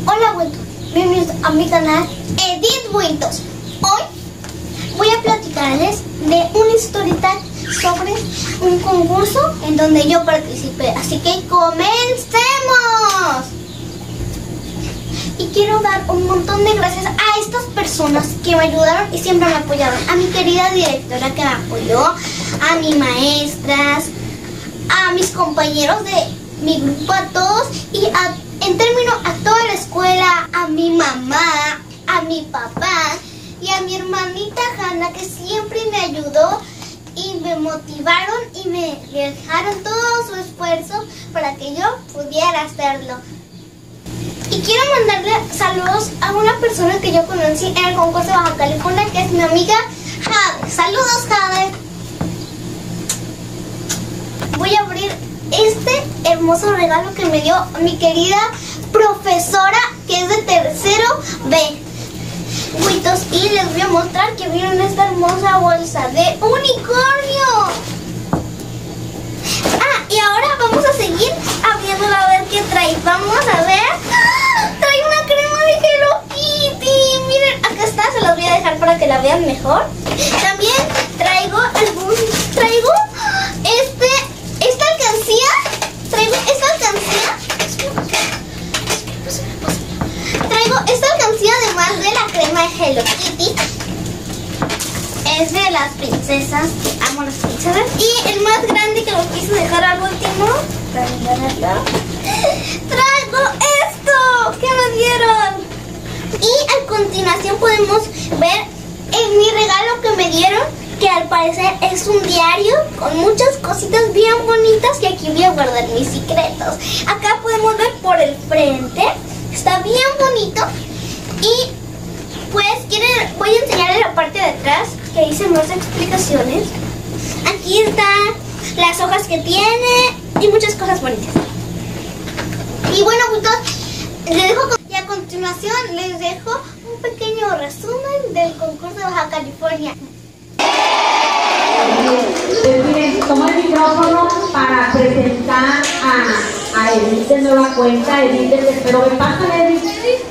Hola Buitos, bienvenidos a mi canal Edith Buitos. Hoy voy a platicarles de una historieta sobre un concurso en donde yo participé. Así que comencemos. Y quiero dar un montón de gracias a estas personas que me ayudaron y siempre me apoyaron. A mi querida directora que me apoyó, a mis maestras, a mis compañeros de mi grupo, a todos y en términos a toda la escuela, a mi mamá, a mi papá y a mi hermanita Hanna, que siempre me ayudó y me motivaron y me dejaron todo su esfuerzo para que yo pudiera hacerlo. Y quiero mandarle saludos a una persona que yo conocí en el concurso de Baja California, que es mi amiga Jade. Saludos, Jade. Voy a abrir este hermoso regalo que me dio mi querida profesora, que es de tercero B. Buitos, y les voy a mostrar que vieron esta hermosa bolsa de unicornio. Y ahora vamos a seguir abriéndola a ver qué trae. Vamos a ver. Trae una crema de Hello Kitty. Miren, acá está, se las voy a dejar para que la vean mejor. También traigo esta alcancía. Traigo esta alcancía además de la crema de Hello Kitty. Es de las princesas, que amo las princesas. Y el más grande, que lo quise dejar al último, traigo esto que me dieron. Y a continuación podemos ver mi regalo que me dieron, que al parecer es un diario con muchas cositas bien bonitas, y aquí voy a guardar mis secretos. Acá podemos ver por el frente, está bien bonito. Y pues voy a enseñarles la parte de atrás, que dice más explicaciones. Aquí están las hojas que tiene y muchas cosas bonitas. Y bueno, y a continuación les dejo un pequeño resumen del concurso de Baja California. Miren, toma el micrófono para presentar a Edith de nueva cuenta. Edith del tercero B. Pásale, Edith.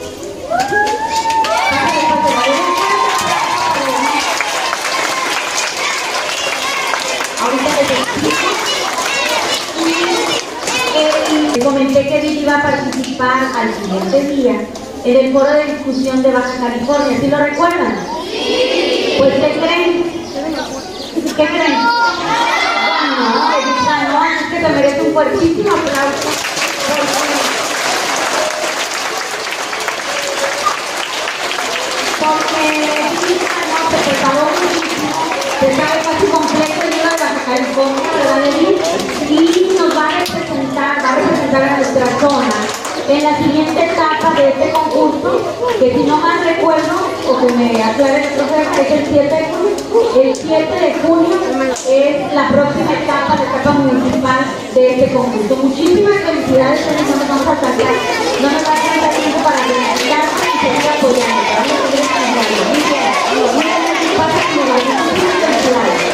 Les comenté que Edith iba a participar al siguiente día en el foro de discusión de Baja California. ¿Sí lo recuerdan? Sí. Pues, ¿qué creen? ¿Qué creen? Bueno, Edith ganó, así que te merece un fuertísimo aplauso. Porque Edith ganó, se preparó muchísimo, se sabe casi completo el libro de Baja California, ¿verdad, Edith? Y nos va a representar a nuestra zona en la siguiente etapa de este concurso, que si no mal recuerdo, o que me aclare el profe, es el 7 de junio. El 7 de junio es la próxima etapa, la etapa municipal de este concurso. Muchísimas felicidades, no nos vamos a sacar, no nos va a dar tiempo para felicitarnos y seguir apoyando. Vamos a seguir apoyando. Muy bien, muy bien, pasa que nos va a felicidades.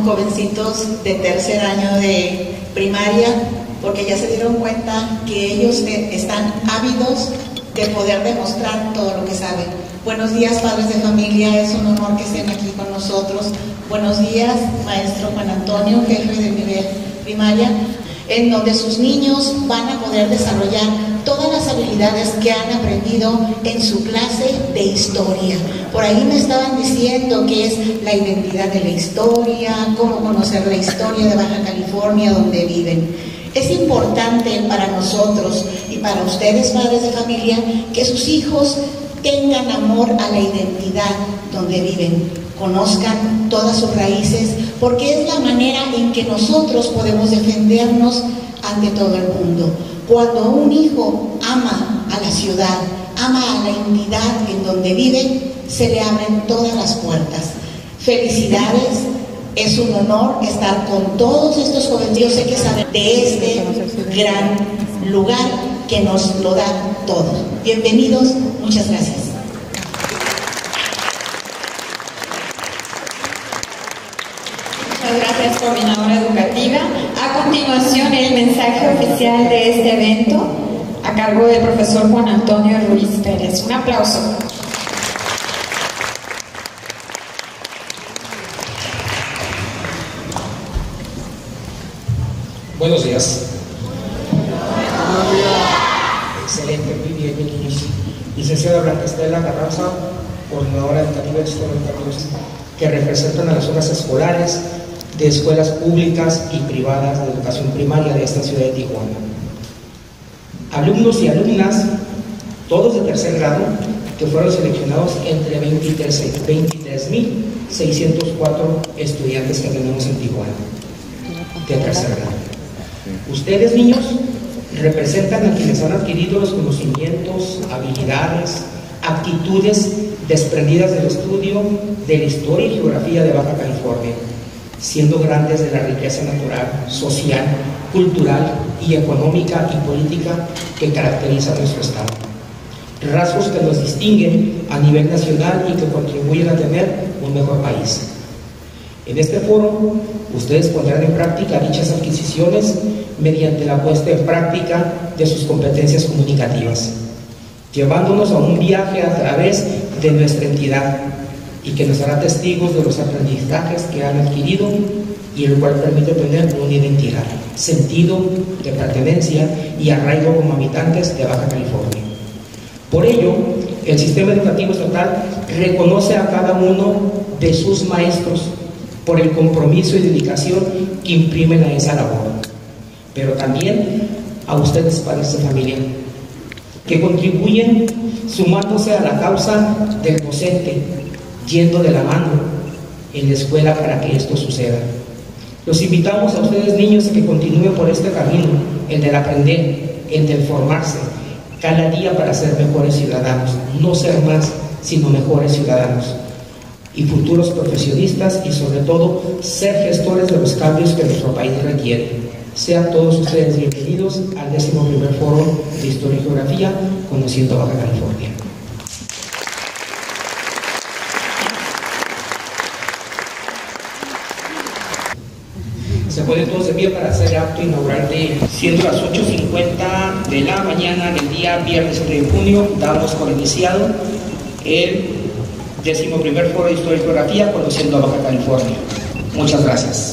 jovencitos de tercer año de primaria, porque ya se dieron cuenta que ellos están ávidos de poder demostrar todo lo que saben. Buenos días, padres de familia, es un honor que estén aquí con nosotros. Buenos días, maestro Juan Antonio, jefe de nivel primaria, en donde sus niños van a poder desarrollar todas las habilidades que han aprendido en su clase de historia. Por ahí me estaban diciendo que es la identidad de la historia, cómo conocer la historia de Baja California, donde viven. Es importante para nosotros y para ustedes, padres de familia, que sus hijos tengan amor a la identidad donde viven, conozcan todas sus raíces, porque es la manera en que nosotros podemos defendernos ante todo el mundo. Cuando un hijo ama a la ciudad, ama a la entidad en donde vive, se le abren todas las puertas. Felicidades, es un honor estar con todos estos jóvenes. Yo sé que saben de este gran lugar que nos lo da todo. Bienvenidos, muchas gracias. Muchas gracias, coordinadora educativa. A continuación, el mensaje oficial de este evento a cargo del profesor Juan Antonio Ruiz Pérez. Un aplauso. Buenos días. Excelente, muy bien, niños. Licenciada Blanca Estela Carranza, coordinadora educativa de sistemas educativos que representan a las zonas escolares de escuelas públicas y privadas de educación primaria de esta ciudad de Tijuana. Alumnos y alumnas, todos de tercer grado, que fueron seleccionados entre 23.604 estudiantes que tenemos en Tijuana, de tercer grado. Ustedes, niños, representan a quienes han adquirido los conocimientos, habilidades, actitudes desprendidas del estudio de la historia y geografía de Baja California, siendo grandes de la riqueza natural, social, cultural y económica y política que caracteriza a nuestro estado. Rasgos que nos distinguen a nivel nacional y que contribuyen a tener un mejor país. En este foro, ustedes pondrán en práctica dichas adquisiciones mediante la puesta en práctica de sus competencias comunicativas, llevándonos a un viaje a través de nuestra entidad y que nos hará testigos de los aprendizajes que han adquirido y el cual permite tener una identidad, sentido de pertenencia y arraigo como habitantes de Baja California. Por ello, el sistema educativo estatal reconoce a cada uno de sus maestros por el compromiso y dedicación que imprimen a esa labor, pero también a ustedes, padres de familia, que contribuyen sumándose a la causa del docente, yendo de la mano en la escuela para que esto suceda. Los invitamos a ustedes, niños, a que continúen por este camino, el del aprender, el del formarse, cada día para ser mejores ciudadanos, no ser más, sino mejores ciudadanos y futuros profesionistas, y sobre todo ser gestores de los cambios que nuestro país requiere. Sean todos ustedes bienvenidos al 11º Foro de Historia y Geografía Conociendo Baja California. Se pueden todos de pie para hacer el acto inaugural siendo las 8:50 de la mañana del día viernes 3 de junio, damos por iniciado el 11º Foro de Historia y Geografía Conociendo a Baja California. Muchas gracias.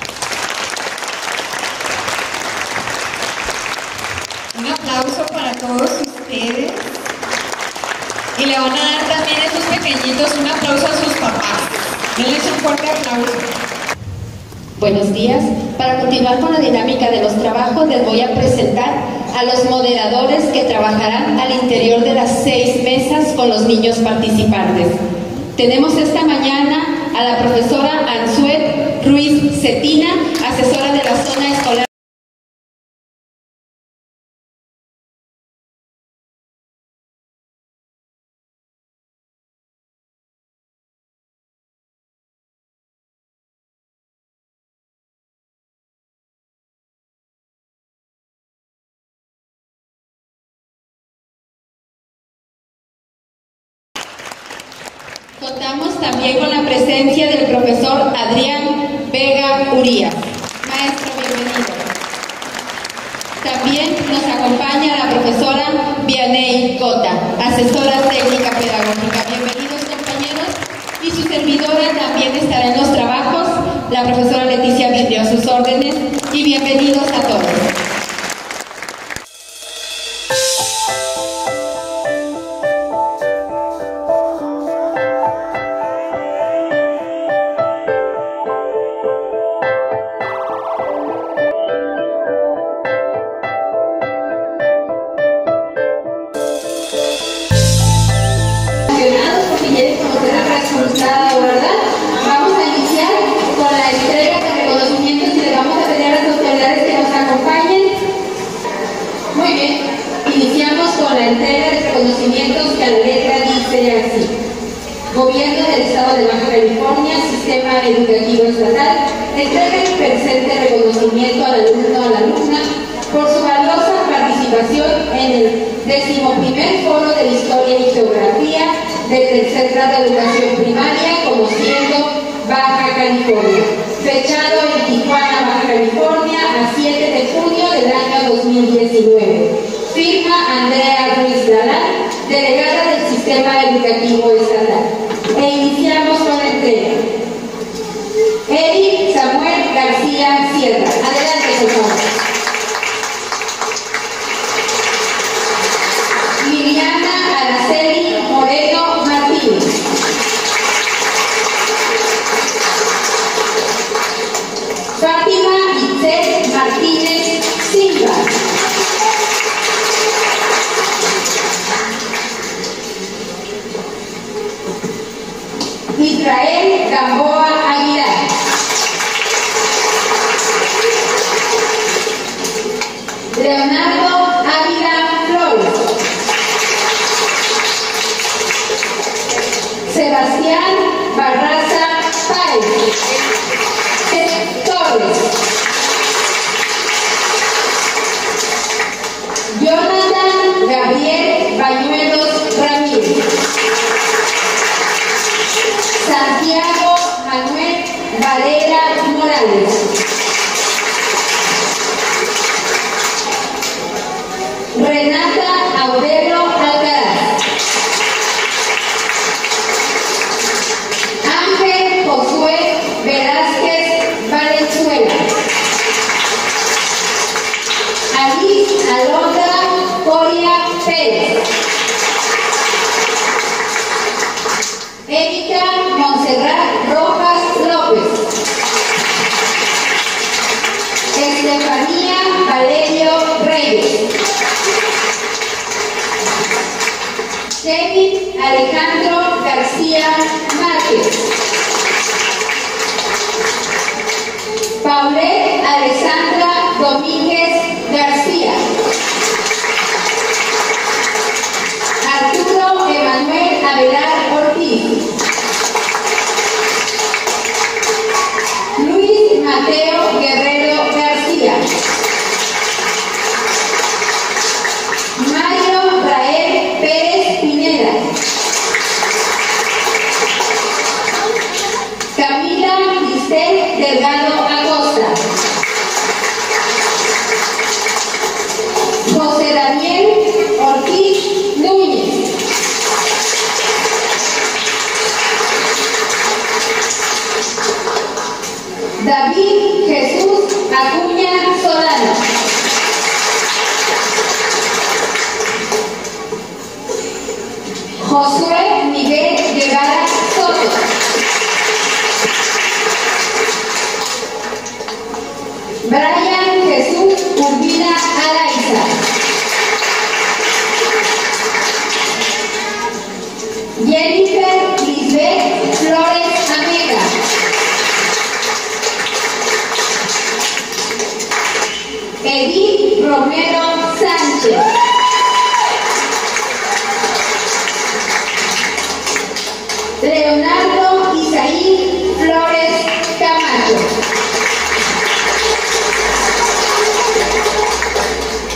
Un aplauso para todos ustedes. Y le van a dar también a esos pequeñitos un aplauso a sus papás. Denles un fuerte aplauso. Buenos días. Para continuar con la dinámica de los trabajos, les voy a presentar a los moderadores que trabajarán al interior de las 6 mesas con los niños participantes. Tenemos esta mañana a la profesora Ansuet Ruiz Cetina, asesora de la zona escolar. Contamos también con la presencia del profesor Adrián Vega Urías. Maestro, bienvenido. También nos acompaña la profesora Vianey Cota, asesora técnica pedagógica. Bienvenidos, compañeros. Y su servidora también estará en los trabajos, la profesora Leticia Vidrio, a sus órdenes. Y bienvenidos a todos. Gobierno del Estado de Baja California, Sistema Educativo Estatal, entrega el presente reconocimiento al alumno o a la alumna por su valiosa participación en el 11º Foro de Historia y Geografía del tercer grado de educación primaria, conociendo Baja California, fechado en Tijuana, Baja California, a 7 de junio del año 2019. Firma Andrea Ruiz Galán, delegada del Sistema Educativo Estatal. E iniciamos con la entrega. Eric Samuel García Sierra. Adelante, por favor. Liliana Araceli Moreno Martínez. Fátima Itzel Martínez Silva. Israel Gamboa Aguilar. Leonardo Ávila Flores. Sebastián Barraza Páez. Torres. Jonathan Gabriel Bañuelos Ramírez. Santiago Manuel Varela Morales. Renata Aurelio Alcaraz. Ángel Josué Velázquez Valenzuela. Alice Alondra Coria Pérez. Erika Montserrat Rojas López. Estefanía Valerio Reyes. Kevin Alejandro García Márquez. Paulette Alessandra Domínguez García. Arturo Emanuel Avelar Ortiz. Luis Mateo Guerrero García. Mario Rael Pérez Pineda. Camila Cristel Delgado Acosta. José Daniel Ortiz Núñez. David Jesús Acuña Solano. Josué Miguel Guevara Soto. Brian Jesús Urbina Araiza. Jennifer Lisbeth Flores Amega. Edith Romero Sánchez. Leonardo Isaí Flores Camacho.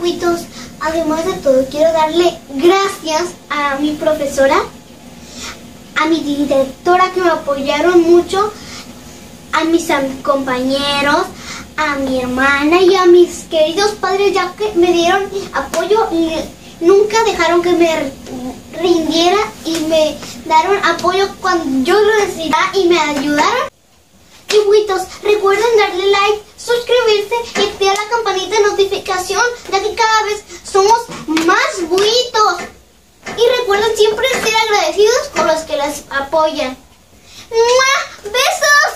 Buitos, además de todo, quiero darle gracias a mi profesora, a mi directora que me apoyaron mucho, a mis compañeros, a mi hermana y a mis queridos padres, ya que me dieron apoyo y nunca dejaron que me rindiera y me dieron apoyo cuando yo lo necesitaba y me ayudaron. Y Buitos, recuerden darle like, suscribirse y activar la campanita de notificación, ya que cada vez somos más Buitos. Y recuerden siempre ser agradecidos con los que las apoyan. ¡Mua! ¡Besos!